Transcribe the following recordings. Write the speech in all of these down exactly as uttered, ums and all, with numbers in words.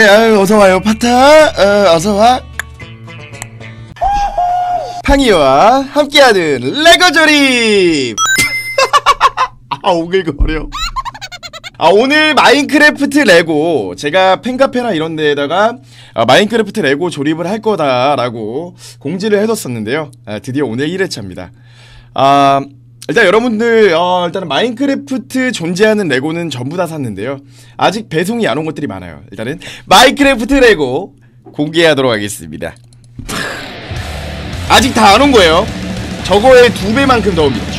아유, 어서와요 파타. 어, 어서와. 팡이와 함께하는 레고 조립. 아, 오글거려. 아, 오늘 마인크래프트 레고, 제가 팬카페나 이런 데에다가 아, 마인크래프트 레고 조립을 할 거다라고 공지를 해뒀었는데요. 아, 드디어 오늘 일 회차입니다. 아, 일단 여러분들 어, 일단은 마인크래프트 존재하는 레고는 전부 다 샀는데요. 아직 배송이 안 온 것들이 많아요. 일단은 마인크래프트 레고 공개하도록 하겠습니다. 아직 다 안 온 거예요. 저거의 두 배만큼 더 옵니다.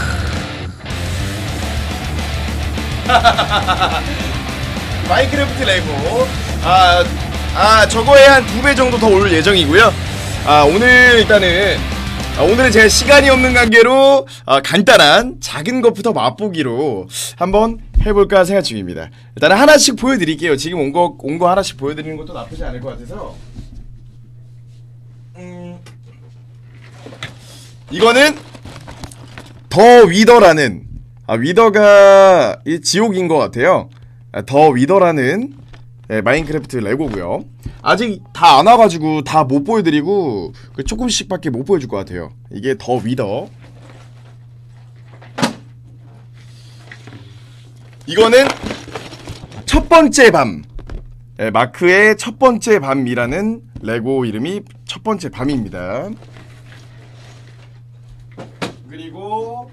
마인크래프트 레고 아, 아 저거에 한 두 배 정도 더 올 예정이고요. 아, 오늘 일단은 아, 오늘은 제가 시간이 없는 관계로 아, 간단한 작은 것부터 맛보기로 한번 해볼까 생각 중입니다. 일단 하나씩 보여드릴게요. 지금 온 거 온 거 하나씩 보여드리는 것도 나쁘지 않을 것 같아서. 음, 이거는 더 위더라는 아, 위더가 이 지옥인 것 같아요. 아, 더 위더라는 네, 마인크래프트 레고고요. 아직 다 안 와가지고 다 못 보여드리고 조금씩밖에 못 보여줄 것 같아요. 이게 더 위더. 이거는 첫 번째 밤. 네, 마크의 첫 번째 밤이라는 레고 이름이 첫 번째 밤입니다. 그리고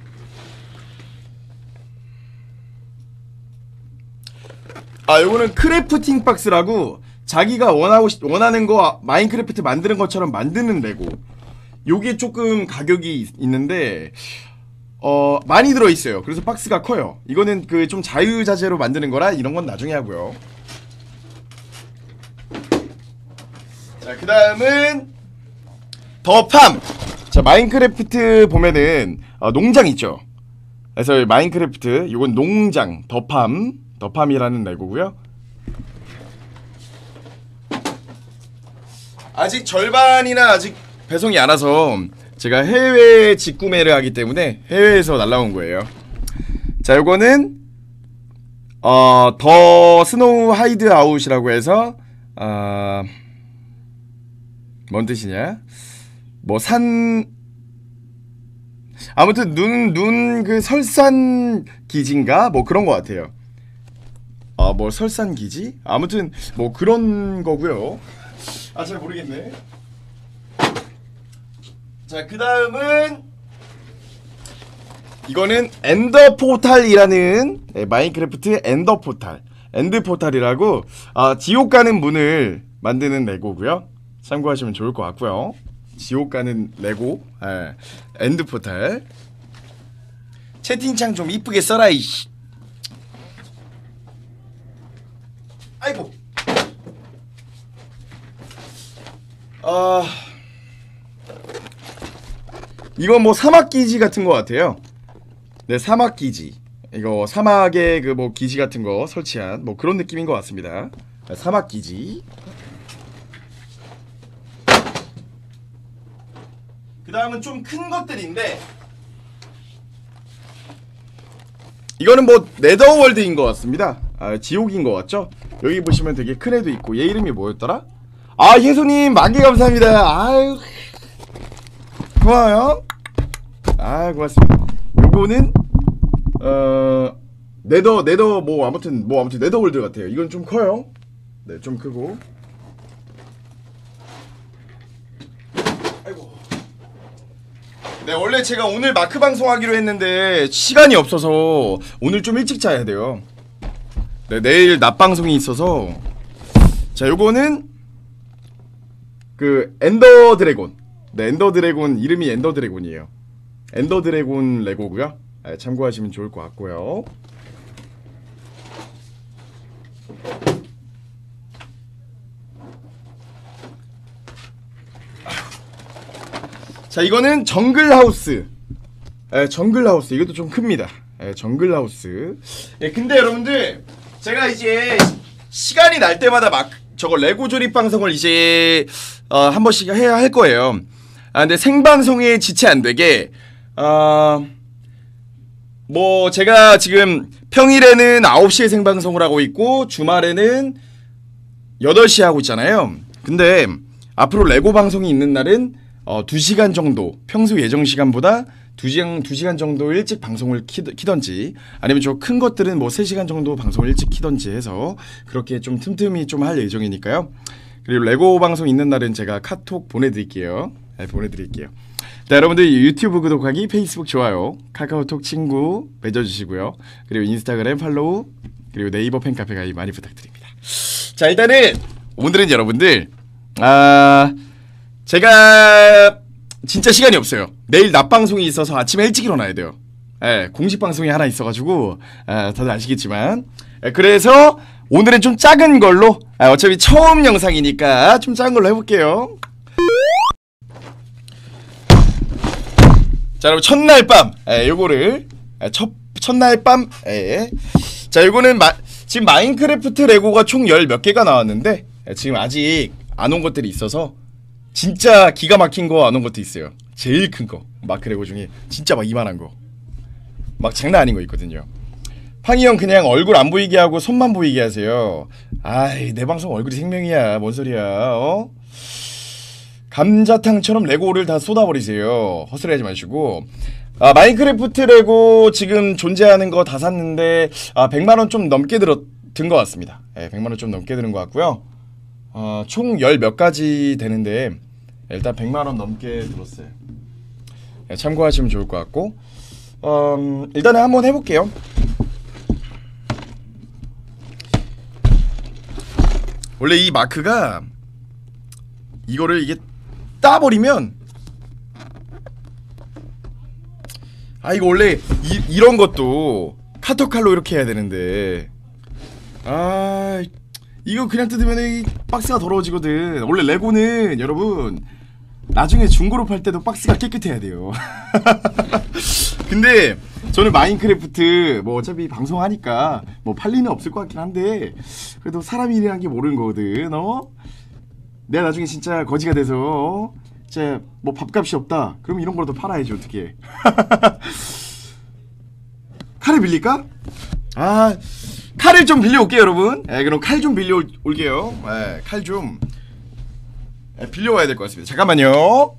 아, 요거는 크래프팅 박스라고 자기가 원하고 싶, 원하는 거 마인크래프트 만드는 것처럼 만드는 레고. 요게 조금 가격이 있는데 어 많이 들어있어요. 그래서 박스가 커요. 이거는 그 좀 자유자재로 만드는 거라 이런 건 나중에 하고요. 자, 그 다음은 더팜. 자, 마인크래프트 보면은 어, 농장 있죠. 그래서 마인크래프트 이건 농장 더팜 더팜이라는 레고고요. 아직 절반이나 아직 배송이 안 와서 제가 해외 직구매를 하기 때문에 해외에서 날라온 거예요. 자, 요거는 어, 더 스노우 하이드 아웃이라고 해서 어, 뭔 뜻이냐? 뭐 산 아무튼 눈 눈 그 설산 기지인가 뭐 그런 거 같아요. 아, 뭐 설산 기지? 아무튼 뭐 그런 거고요. 아, 잘 모르겠네. 자, 그 다음은 이거는 엔더 포탈이라는 네, 마인크래프트 엔더 포탈 엔드 포탈이라고 아, 지옥 가는 문을 만드는 레고고요. 참고하시면 좋을 것 같고요. 지옥 가는 레고 예, 엔드 포탈. 채팅창 좀 이쁘게 써라 이씨. 아이고. 아, 이건 뭐 사막기지 같은 거 같아요. 네, 사막기지. 이거 사막에 그 뭐 기지 같은 거 설치한 뭐 그런 느낌인 것 같습니다. 사막기지. 그 다음은 좀 큰 것들인데 이거는 뭐 네더월드인 것 같습니다. 아, 지옥인 것 같죠? 여기 보시면 되게 큰 애도 있고. 얘 이름이 뭐였더라? 아, 혜수님 만개 감사합니다. 아유, 고마워요. 아, 고맙습니다. 요거는 어 네더 네더 뭐 아무튼 뭐 아무튼 네더월드 같아요. 이건 좀 커요. 네, 좀 크고. 아이고. 네, 원래 제가 오늘 마크 방송하기로 했는데 시간이 없어서 오늘 좀 일찍 자야 돼요. 네, 내일 낮 방송이 있어서. 자, 요거는 그 엔더 드래곤. 네, 엔더 드래곤 이름이 엔더 드래곤이에요. 엔더 드래곤 레고고요. 네, 참고하시면 좋을 것 같고요. 자, 이거는 정글 하우스. 네, 정글 하우스. 이것도 좀 큽니다. 네, 정글 하우스. 네, 근데 여러분들 제가 이제 시간이 날 때마다 막 저거 레고 조립 방송을 이제 어, 한 번씩 해야 할 거예요. 아, 근데 생방송에 지체 안 되게 어, 뭐 제가 지금 평일에는 아홉 시에 생방송을 하고 있고 주말에는 여덟 시에 하고 있잖아요. 근데 앞으로 레고 방송이 있는 날은 어, 두 시간 정도, 평소 예정 시간보다 두 시간, 두 시간 정도 일찍 방송을 키, 키던지, 아니면 좀 큰 것들은 뭐 세 시간 정도 방송을 일찍 키던지 해서 그렇게 좀 틈틈이 좀 할 예정이니까요. 그리고 레고 방송 있는 날은 제가 카톡 보내드릴게요. 네, 보내드릴게요. 자, 여러분들 유튜브 구독하기, 페이스북 좋아요, 카카오톡 친구 맺어주시고요. 그리고 인스타그램 팔로우, 그리고 네이버 팬카페 가입 많이 부탁드립니다. 자, 일단은 오늘은 여러분들 아 제가 진짜 시간이 없어요. 내일 낮 방송이 있어서 아침에 일찍 일어나야 돼요. 예, 공식 방송이 하나 있어가지고 아, 다들 아시겠지만 예, 그래서 오늘은 좀 작은 걸로 아, 어차피 처음 영상이니까 좀 작은 걸로 해볼게요. 자, 여러분 첫날 밤 예, 요거를 예, 첫, 첫날 밤 예. 자, 요거는 마, 지금 마인크래프트 레고가 총 열 몇 개가 나왔는데 예, 지금 아직 안 온 것들이 있어서 진짜 기가 막힌 거 안 온 것도 있어요. 제일 큰 거 마크 레고 중에 진짜 막 이만한 거 막 장난 아닌 거 있거든요. 팡이 형 그냥 얼굴 안 보이게 하고 손만 보이게 하세요. 아이, 내 방송 얼굴이 생명이야. 뭔 소리야. 어? 감자탕처럼 레고를 다 쏟아버리세요. 헛소리하지 마시고. 아, 마인크래프트 레고 지금 존재하는 거 다 샀는데 아, 백만 원 좀 넘게 들어 든 것 같습니다. 예, 백만 원 좀 넘게 드는 것 같고요. 어, 총 열 몇 가지 되는데 일단 백만 원 넘게 들었어요. 예, 참고하시면 좋을 것 같고, 음, 일단은 한번 해볼게요. 원래 이 마크가 이거를 이게 따버리면 아 이거 원래 이, 이런 것도 카터칼로 이렇게 해야 되는데 아 이거 그냥 뜯으면 이 박스가 더러워지거든. 원래 레고는 여러분 나중에 중고로 팔 때도 박스가 깨끗해야 돼요. 근데 저는 마인크래프트 뭐 어차피 방송하니까 뭐 팔 리는 없을 것 같긴 한데 그래도 사람 일이란 게 모르는 거거든. 어? 내가 나중에 진짜 거지가 돼서 어? 진짜 뭐 밥값이 없다 그럼 이런 거라도 팔아야지 어떻게. 칼을 빌릴까? 아 칼을 좀 빌려올게요 여러분. 예, 그럼 칼 좀 빌려올게요. 예, 칼 좀 예, 빌려와야 될 것 같습니다. 잠깐만요.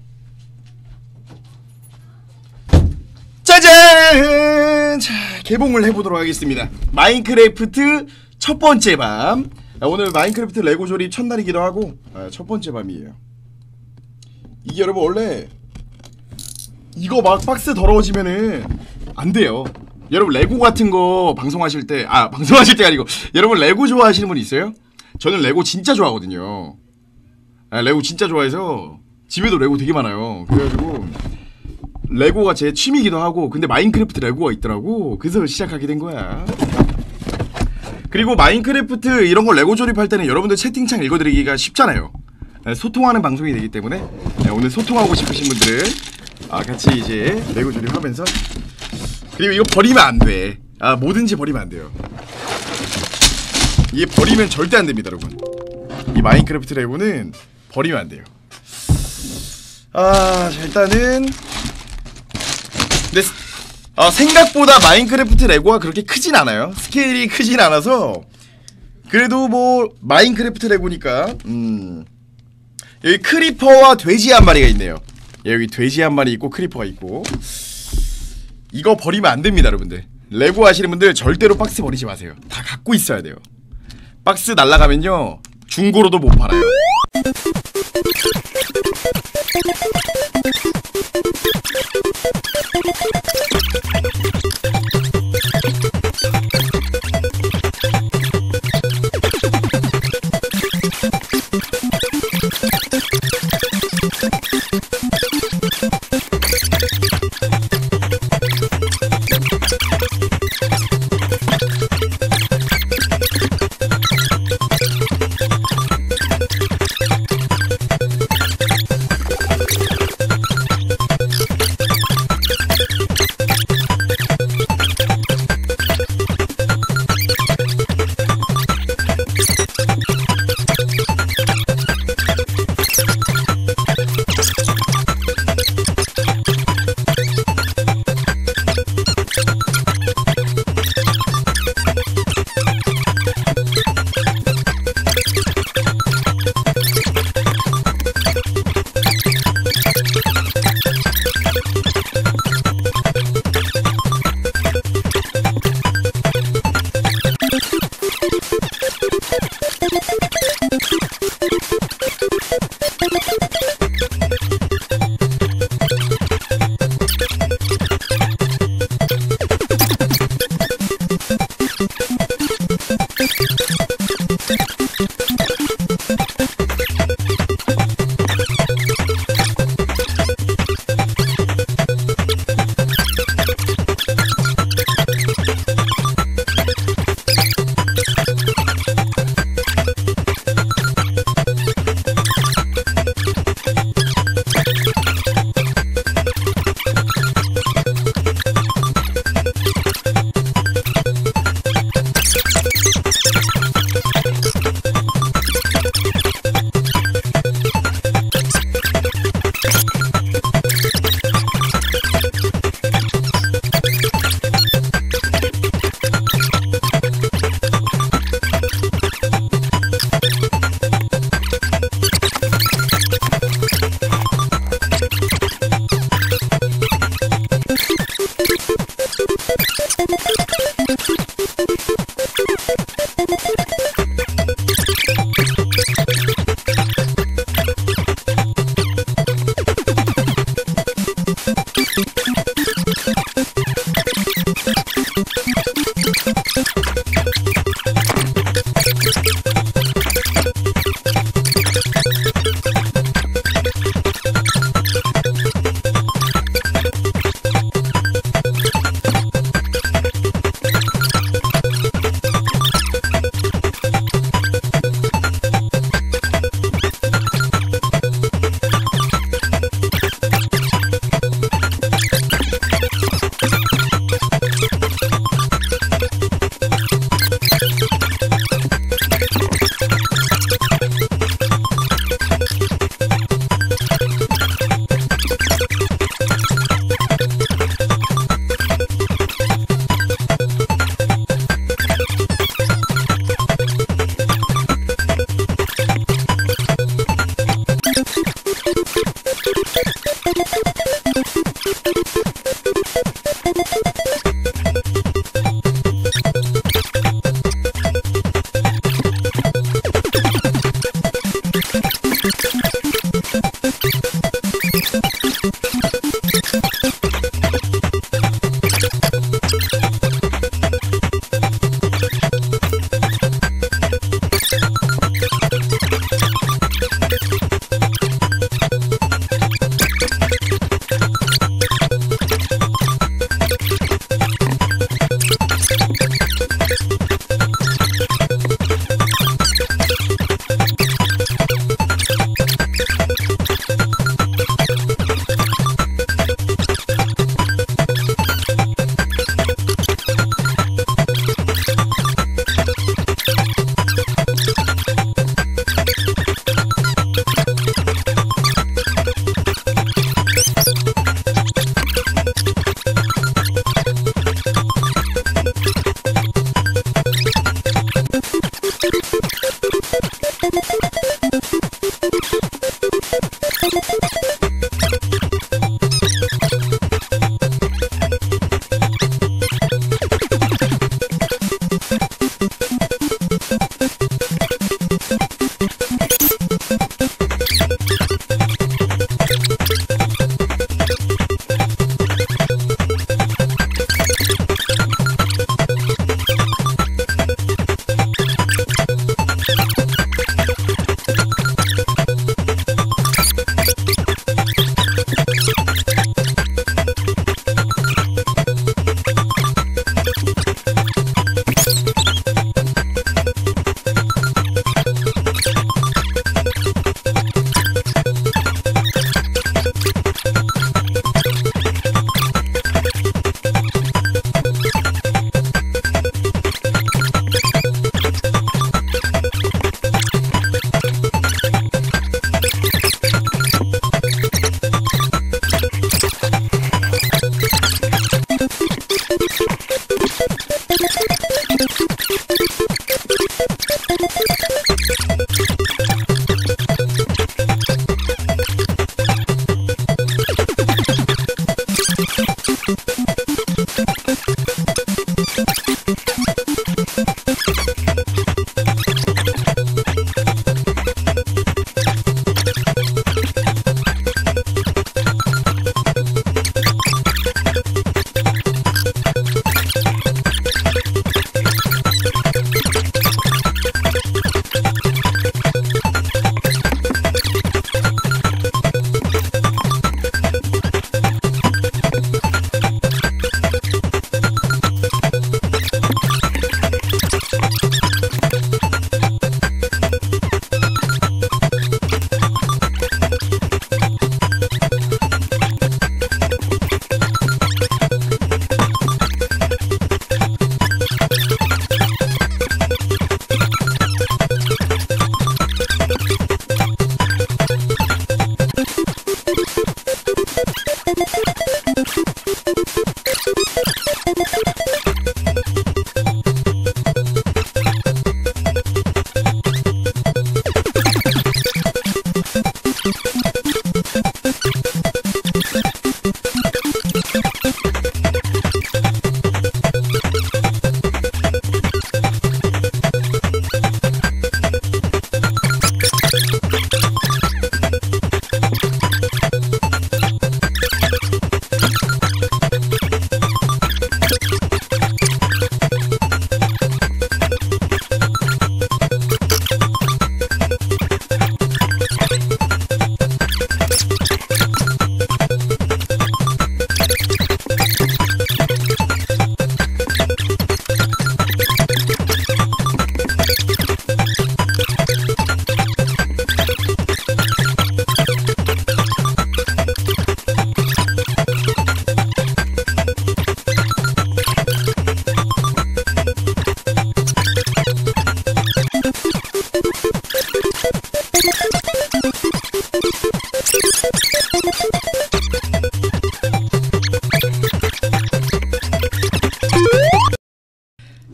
짜잔! 자, 개봉을 해보도록 하겠습니다. 마인크래프트 첫 번째 밤. 아, 오늘 마인크래프트 레고 조립 첫날이기도 하고 아, 첫 번째 밤이에요. 이게 여러분 원래 이거 막 박스 더러워지면은 안 돼요. 여러분 레고 같은 거 방송하실 때, 아 방송하실 때가 아니고 여러분 레고 좋아하시는 분 있어요? 저는 레고 진짜 좋아하거든요. 아, 레고 진짜 좋아해서 집에도 레고 되게 많아요. 그래가지고 레고가 제 취미이기도 하고, 근데 마인크래프트 레고가 있더라고. 그래서 시작하게 된 거야. 그리고 마인크래프트 이런 거 레고 조립할 때는 여러분들 채팅창 읽어드리기가 쉽잖아요. 네, 소통하는 방송이 되기 때문에 네, 오늘 소통하고 싶으신 분들은 아, 같이 이제 레고 조립하면서. 그리고 이거 버리면 안 돼. 아, 뭐든지 버리면 안 돼요. 이게 버리면 절대 안 됩니다, 여러분. 이 마인크래프트 레고는 버리면 안 돼요. 아, 자, 일단은 근데 아, 생각보다 마인크래프트 레고가 그렇게 크진 않아요. 스케일이 크진 않아서. 그래도 뭐 마인크래프트 레고니까 음, 여기 크리퍼와 돼지 한 마리가 있네요. 여기 돼지 한 마리 있고 크리퍼가 있고. 이거 버리면 안 됩니다, 여러분들. 레고 하시는 분들 절대로 박스 버리지 마세요. 다 갖고 있어야 돼요. 박스 날라가면요 중고로도 못 팔아요.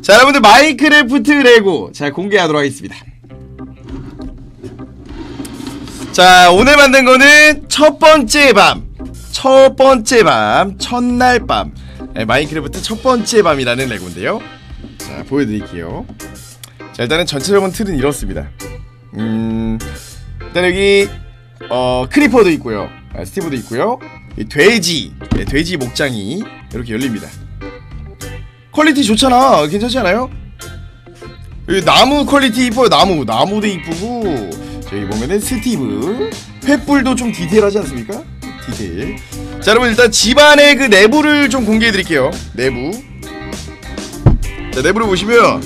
자, 여러분들 마인크래프트 레고 자 공개하도록 하겠습니다. 자, 오늘 만든 거는 첫 번째 밤, 첫 번째 밤, 첫날 밤, 네, 마인크래프트 첫 번째 밤이라는 레고인데요. 자, 보여드릴게요. 자, 일단은 전체적인 틀은 이렇습니다. 음, 일단 여기 어 크리퍼도 있고요, 아, 스티브도 있고요. 이 돼지, 네, 돼지 목장이 이렇게 열립니다. 퀄리티 좋잖아. 괜찮지 않아요? 여기 나무 퀄리티 이뻐요. 나무, 나무도 이쁘고, 저기 보면은 스티브, 횃불도 좀 디테일하지 않습니까? 디테일. 자, 여러분 일단 집안의 그 내부를 좀 공개해드릴게요. 내부. 자, 내부를 보시면,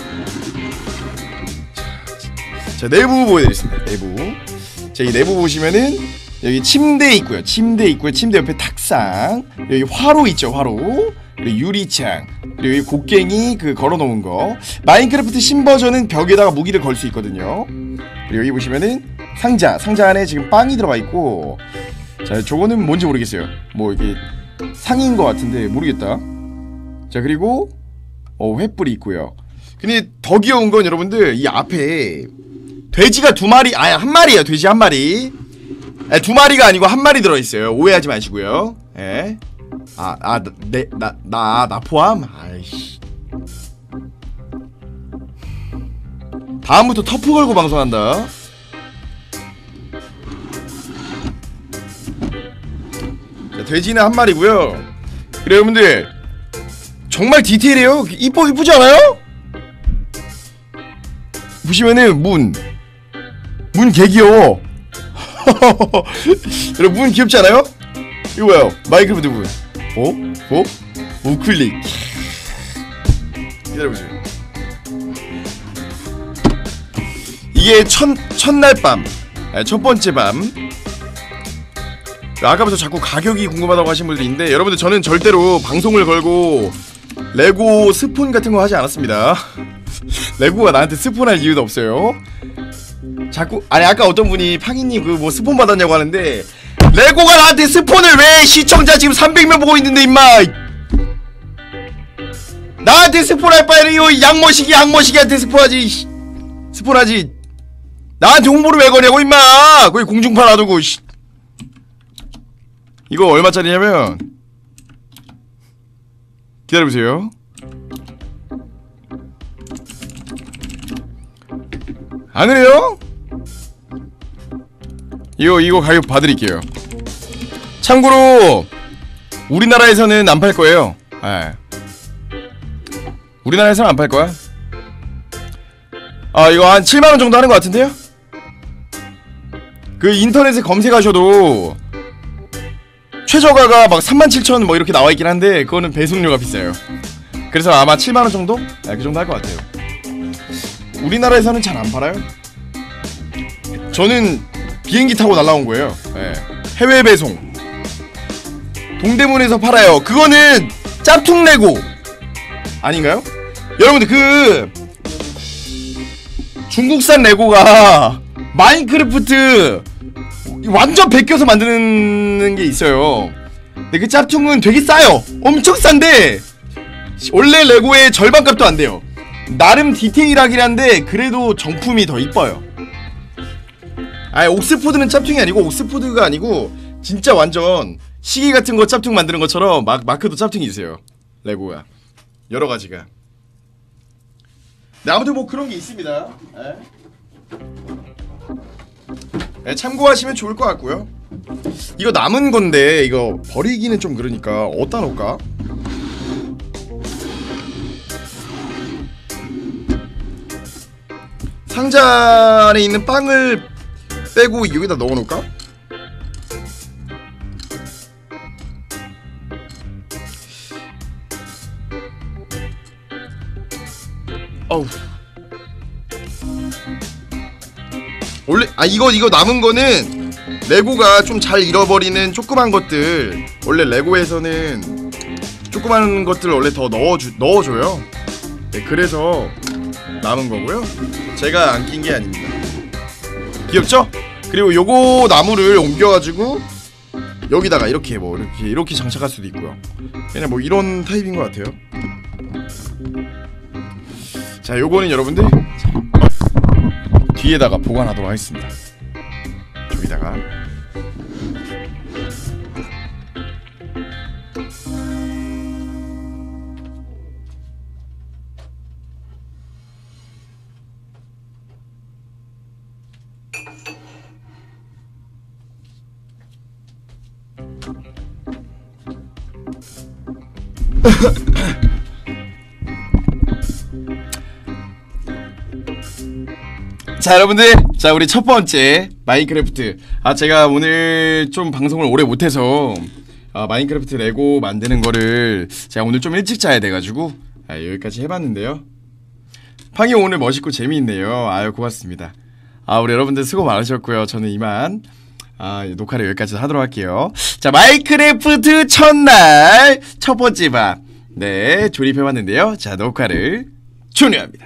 자, 내부 보여드리겠습니다. 내부. 자, 이 내부 보시면은 여기 침대 있고요. 침대 있고요. 침대 옆에 탁상. 여기 화로 있죠. 화로. 그리고 유리창. 그리고 여기 곡괭이 그 걸어놓은 거. 마인크래프트 신버전은 벽에다가 무기를 걸 수 있거든요. 그리고 여기 보시면은 상자. 상자 안에 지금 빵이 들어가 있고. 자, 저거는 뭔지 모르겠어요. 뭐 이게 상인 것 같은데 모르겠다. 자, 그리고 어 횃불이 있고요. 근데 더 귀여운 건 여러분들 이 앞에 돼지가 두 마리, 아니 한 마리야. 돼지 한 마리. 아니, 두 마리가 아니고 한 마리 들어있어요. 오해하지 마시고요. 예. 아, 아, 내, 나, 나, 나 포함? 아이씨. 다음부터 터프 걸고 방송한다. 자, 돼지는 한 마리고요. 그래, 여러분들 정말 디테일해요. 이뻐, 이쁘지 않아요? 보시면은 문, 문 개 귀여워. 여러분 문 귀엽지 않아요? 이거 뭐야? 마인크래프트 문. 어? 어? 우클릭. 기다려보세요. 이게 첫, 첫날 밤, 아니, 첫 번째 밤. 아까부터 자꾸 가격이 궁금하다고 하신 분들이 있는데, 여러분들 저는 절대로 방송을 걸고 레고 스폰 같은 거 하지 않았습니다. 레고가 나한테 스폰할 이유도 없어요. 자꾸, 아니 아까 어떤 분이 팡이님 그 뭐 스폰 받았냐고 하는데, 레고가 나한테 스폰을 왜? 시청자 지금 삼백 명 보고 있는데 임마. 나한테 스폰할 바에는 이 양머시기 양머시기한테 스폰하지. 스폰하지. 나한테 홍보를 왜 거냐고 임마. 거기 공중파 놔두고. 이거 얼마짜리냐면, 기다려보세요. 안 그래요? 이거 이거 가격 봐드릴게요. 참고로 우리나라에서는 안 팔 거예요. 예. 우리나라에서는 안 팔 거야. 아, 이거 한 칠만 원 정도 하는 것 같은데요? 그 인터넷에 검색하셔도 최저가가 막 삼만 칠천 원 뭐 이렇게 나와 있긴 한데, 그거는 배송료가 비싸요. 그래서 아마 칠만 원 정도? 네, 그 정도 할 것 같아요. 우리나라에서는 잘 안 팔아요. 저는 비행기 타고 날라온 거예요. 네. 해외 배송. 동대문에서 팔아요. 그거는 짭퉁 레고 아닌가요? 여러분들 그 중국산 레고가 마인크래프트 완전 베껴서 만드는 게 있어요. 근데 그 짭퉁은 되게 싸요. 엄청 싼데 원래 레고의 절반값도 안 돼요. 나름 디테일하긴 한데 그래도 정품이 더 이뻐요. 아니, 옥스포드는 짭퉁이 아니고, 옥스포드가 아니고 진짜 완전 시계 같은 거 짭퉁 만드는 것처럼 마, 마크도 짭퉁이 있어요. 레고가 여러 가지가. 네, 아무튼 뭐 그런 게 있습니다. 에? 네, 참고하시면 좋을 것 같고요. 이거 남은 건데 이거 버리기는 좀 그러니까 어디다 놓을까? 상자 안에 있는 빵을 빼고 여기다 넣어놓을까? 어우. 원래 아 이거 이거 남은 거는 레고가 좀 잘 잃어버리는 조그만 것들, 원래 레고에서는 조그만 것들 원래 더 넣어주 넣어줘요. 네, 그래서 남은 거고요. 제가 안 낀 게 아닙니다. 귀엽죠? 그리고 요거 나무를 옮겨가지고 여기다가 이렇게 뭐 이렇게 이렇게 장착할 수도 있고요. 그냥 뭐 이런 타입인 것 같아요. 자, 요거는 여러분들 자, 뒤에다가 보관하도록 하겠습니다. 저기다가 자, 여러분들, 자, 우리 첫 번째 마인크래프트. 아, 제가 오늘 좀 방송을 오래 못해서 아, 마인크래프트 레고 만드는 거를 제가 오늘 좀 일찍 자야 돼가지고 아, 여기까지 해봤는데요. 팡이 오늘 멋있고 재미있네요. 아유, 고맙습니다. 아, 우리 여러분들 수고 많으셨고요. 저는 이만 아, 녹화를 여기까지 하도록 할게요. 자, 마인크래프트 첫날 첫 번째 방, 네, 조립해봤는데요. 자, 녹화를 종료합니다.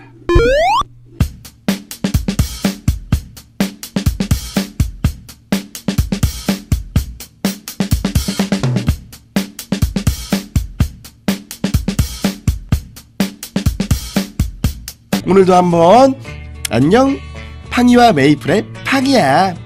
오늘도 한번 안녕, 팡이와 메이플의 팡이야.